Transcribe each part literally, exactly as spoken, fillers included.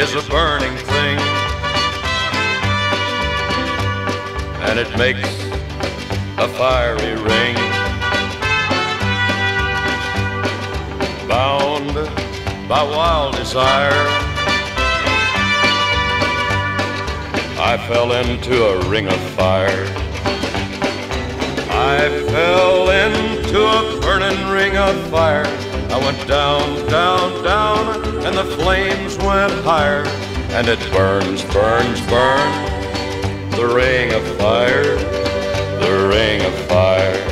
is a burning thing, and it makes a fiery ring. Bound by wild desire, I fell into a ring of fire. I fell into a burning ring of fire. I went down, down, down, and the flames went higher. And it burns, burns, burns, the ring of fire, the ring of fire.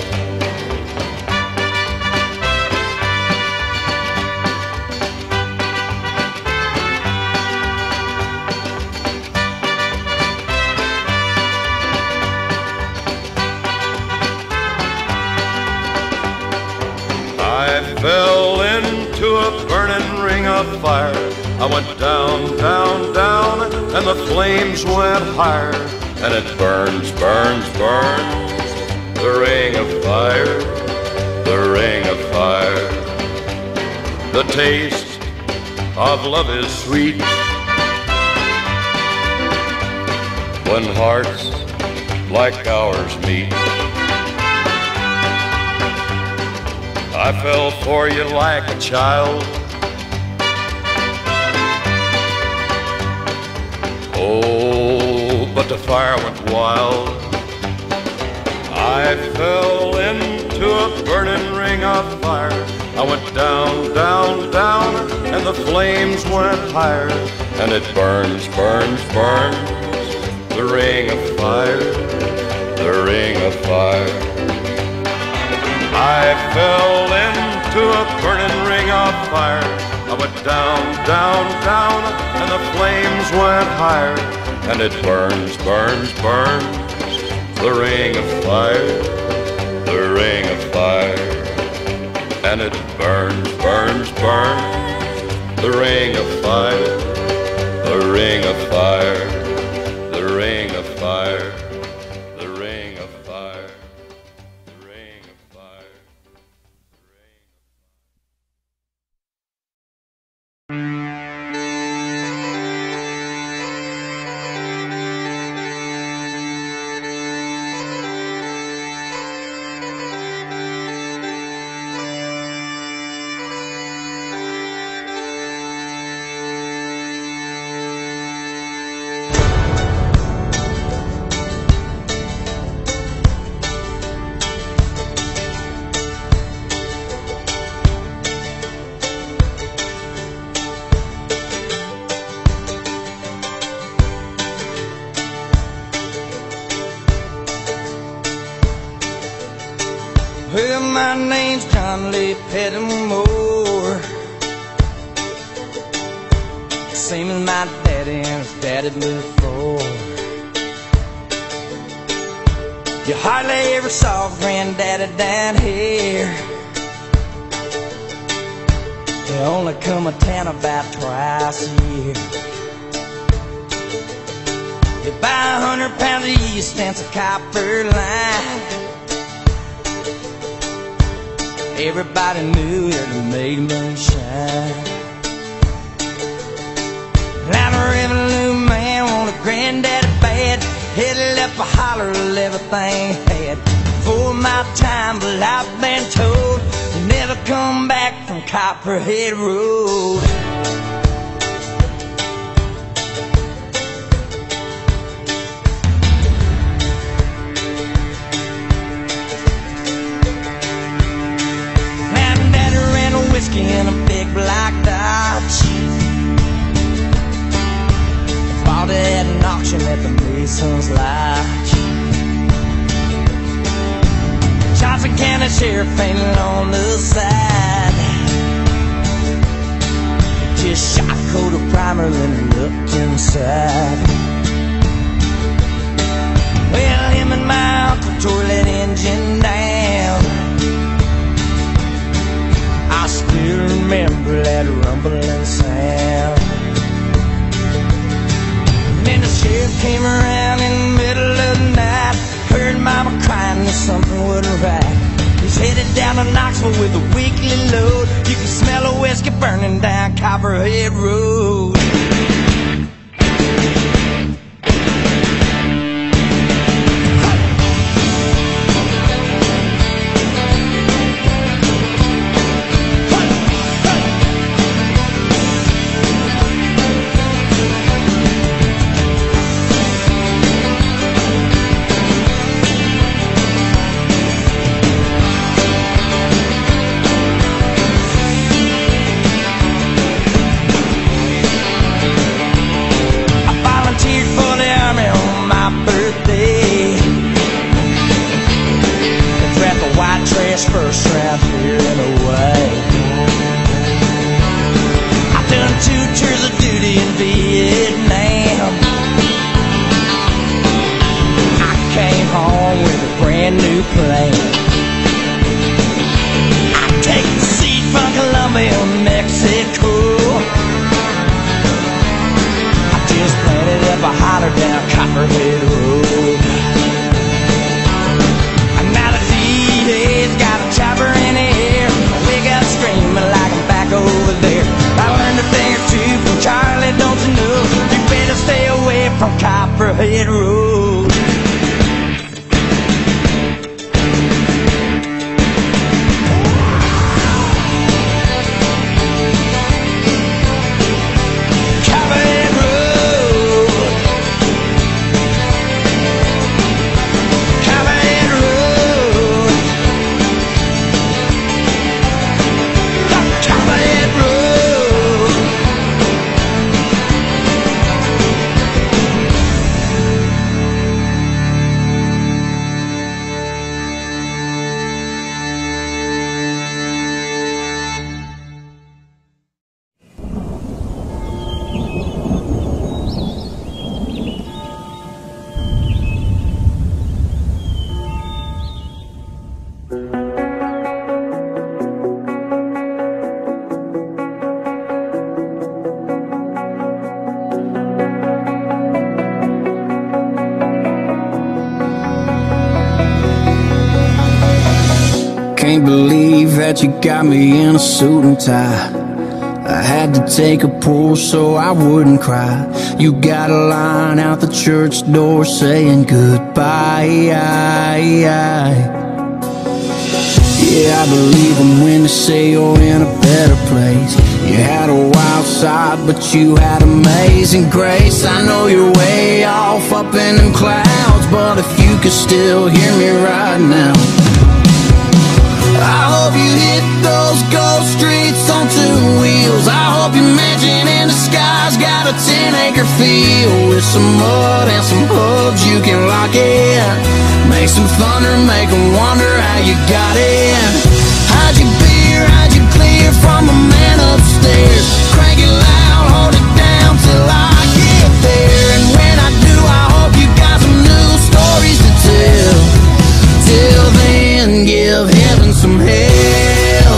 I fell into a burning ring of fire. I went down, down, down, and the flames went higher. And it burns, burns, burns, the ring of fire, the ring of fire. The taste of love is sweet when hearts like ours meet. I fell for you like a child. Oh, but the fire went wild. I fell into a burning ring of fire. I went down, down, down, and the flames went higher. And it burns, burns, burns, the ring of fire, the ring of fire. I fell into a burning ring of fire. I went down, down, down, and the flames went higher. And it burns, burns, burns, the ring of fire, the ring of fire. And it burns, burns, burns, the ring of fire, the ring of fire, the ring of fire, the ring of fire. Well, my name's John Lee Pettimore, same as my daddy and his daddy before. You hardly ever saw Granddaddy down here. They only come to town about twice a year. They buy a hundred pounds of yeast and some copper line. Everybody knew that it made moonshine. Now the revenue man wanted Granddaddy bad. Headed up a holler of everything he had. Before my time, but I've been told you never come back from Copperhead Road. Whiskey in a big black Dodge. Bought it at an auction at the Mason's Lodge. Johnson County Sheriff painted on the side. Just shot a coat of primer then looked inside. Well, him and my uncle tore that engine down. I still remember that rumbling sound. And then the sheriff came around in the middle of the night. Heard mama crying that something wasn't right. He's headed down to Knoxville with a weekly load. You can smell a whiskey burning down Copperhead Road. brand new plane. I take the seat from Colombia, Mexico. I just planted up a holler down Copperhead Road. And now the D A's got a chopper in the air. We got screaming like I'm back over there. I learned a thing or two from Charlie, don't you know? You better stay away from Copperhead Road. Can't believe that you got me in a suit and tie. I had to take a pull so I wouldn't cry. You got a line out the church door saying goodbye. Yeah, I believe them when they say you're in a better place. You had a wild side, but you had amazing grace. I know you're way off up in them clouds, but if you could still hear me right now, I hope you hit those ghost streets on two wheels. I hope your mansion in the sky's got a ten acre field with some mud and some hubs you can lock in. Make some thunder, make them wonder how you got in. Hide your beer, hide your clear from a man upstairs. Crank it loud, hold it down till I get there. And when I do, I hope you got some new stories to tell. Till then, give heaven some hell.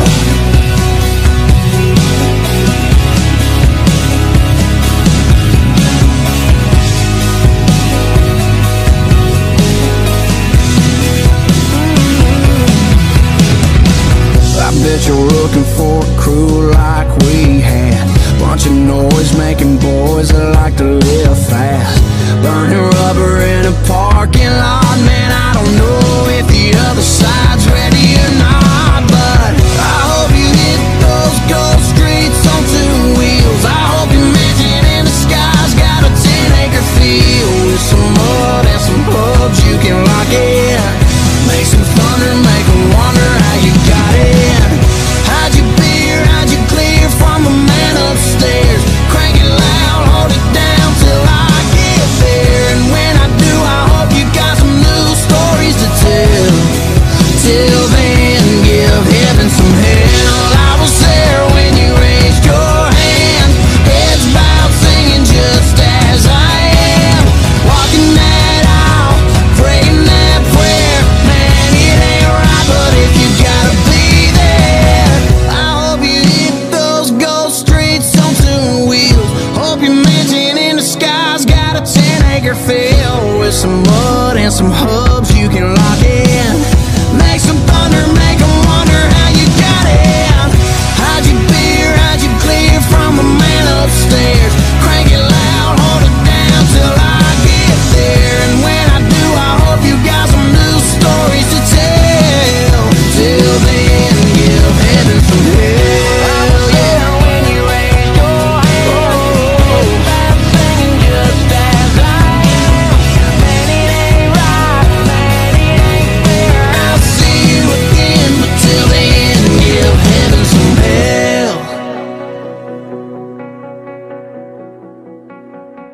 I bet you're looking for a crew like we had. Bunch of noise making boys that like to live fast. Burning rubber in a parking lot. Man, I don't know if the other side's ready or not, but I hope you hit those ghost streets on two wheels. I hope your mansion in the sky's got a ten acre field with some mud and some hubs you can lock in. Make some thunder, make them wonder how you got in. Hide your beer, hide your clear from a man upstairs. Crank it loud, hold it down till I get there. And when I do, I hope you got some new stories to tell. Till then, give heaven some hell. I was there when you raised your hand, heads bowed, singing just as I am. Walking that aisle, praying that prayer. Man, it ain't right, but if you gotta be there, I hope you hit those ghost streets on two wheels. Hope your mansion in the sky's got a ten acre field with some mud and some hubs you can lock it.